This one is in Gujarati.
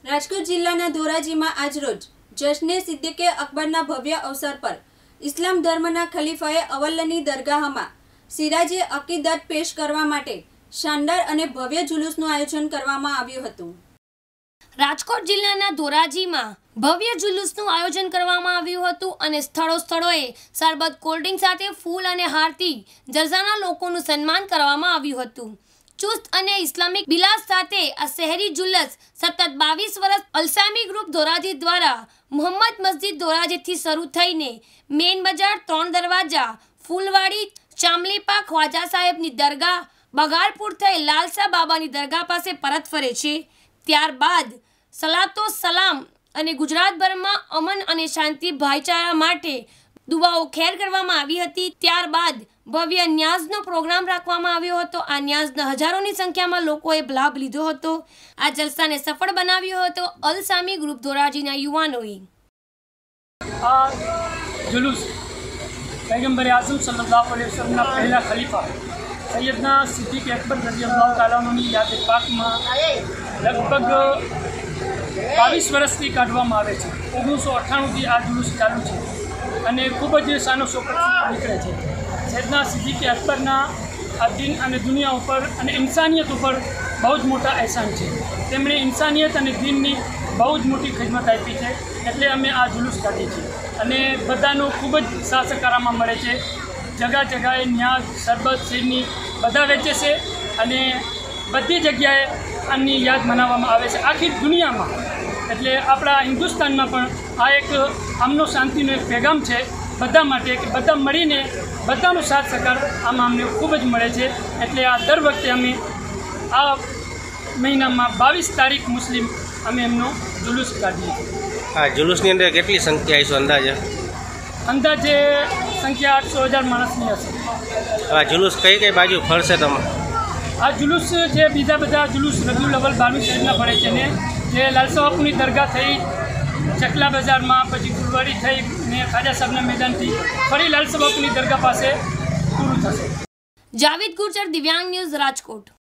રાજકોટ જિલ્લાના ધોરાજીમાં આજરોજ જશ્ને સિદ્દીકે અકબરના ભવ્ય અવસર પર ઇસ્લામ ધર્મના ખલીફાએ અવલ્લની દરગાહમાં સિરાજે અકીદત પેશ કરવા માટે શાનદાર અને ભવ્ય જુલુસનું આયોજન કરવામાં આવ્યું હતું। રાજકોટ જિલ્લાના ધોરાજીમાં ભવ્ય જુલુસનું આયોજન કરવામાં આવ્યું હતું અને સ્થળોએ સરબત કોલ્ડ્રિંક સાથે ફૂલ અને હારથી જરજાના લોકોનું સન્માન કરવામાં આવ્યું હતું। ચુસ્ત અને ઇસ્લામિક બિલાસ સાથે આ શહેરી જુલુસ સતત 22 વર્ષ અલસામી ગ્રુપ ધોરાજી દ્વારા મોહમ્મદ મસ્જિદ ધોરાજીથી શરૂ થઈને મેન બજાર, 3 દરવાજા, ફૂલવાડી, ચામલીપા ખ્વાજા સાહેબની દરગાહ, બગારપુર થઈ લાલસા બાબાની દરગાહ પાસે પરત ફરે છે। ત્યારબાદ સલાતો સલામ અને ગુજરાતભરમાં અમન અને શાંતિ ભાઈચારા માટે દુઆઓ ખેર કરવામાં આવી હતી। ત્યારબાદ ભવ્ય ન્યાઝનો પ્રોગ્રામ રાખવામાં આવ્યો હતો। આ ન્યાઝના હજારોની સંખ્યામાં લોકોએ લાભ લીધો હતો। આ જલસાને સફળ બનાવ્યો હતો અલસામી ગ્રુપ ધોરાજીના યુવાનોએ। આ જુલુસ पैगंबर आज़म सल्लल्लाहु अलैहि वसल्लम पहला खलीफा सैयदना सिद्दीक अकबर रज़ियल्लाहु ताला अन्हुની યાદ પાકમાં લગભગ 22 વર્ષથી કાઢવામાં આવે છે। 1998થી આ જુલુસ ચાલુ છે અને ખૂબ જ શાનો શૌકતથી નીકળે છે। સૈયદના સિદ્દીક અકબરના આ દિન અને દુનિયા ઉપર અને ઇન્સાનિયત ઉપર બહુ જ મોટા એહસાન છે। તેમણે ઇન્સાનિયત અને દિનની બહુ જ મોટી ખિદમત આપી છે, એટલે અમે આ જુલુસ કાઢીએ છીએ અને બધાનો ખૂબ જ સાથ સહકારમાં મળે છે। જગાએ ન્યાઝ, શરબત, શેરની બધા વેચે છે અને બધી જગ્યાએ આની યાદ મનાવવામાં આવે છે આખી દુનિયામાં। એટલે આપણા હિન્દુસ્તાનમાં પણ આ એક આમનો શાંતિનો એક પેગામ છે બધા માટે કે બધા મળીને બધાનો સાથ સહકાર આમાં અમને ખૂબ જ મળે છે। એટલે આ દર વખતે અમે આ મહિનામાં 22 તારીખ મુસ્લિમ અમે એમનો જુલુસ કાઢીએ છીએ। આ જુલુસની અંદર કેટલી સંખ્યા હશે અંદાજે સંખ્યા 800,000 માણસની હશે। આ જુલુસ કઈ બાજુ ફરશે તમે? આ જુલુસ જે બીજા બધા જુલુસ રબીઉલ અવ્વલ 12મી શહેરના ફરે છે ને જે લાલસા બાપુની દરગાહ થઈ, ચકલા બજારમાં, પછી ફૂલવાડી થઈ ને ખાજા સાહેબના મેદાનથી ફરી લાલસા બાપુની દરગાહ પાસે પૂરું થશે। જાવેદ ગુર્જર, દિવ્યાંગ ન્યૂઝ, રાજકોટ।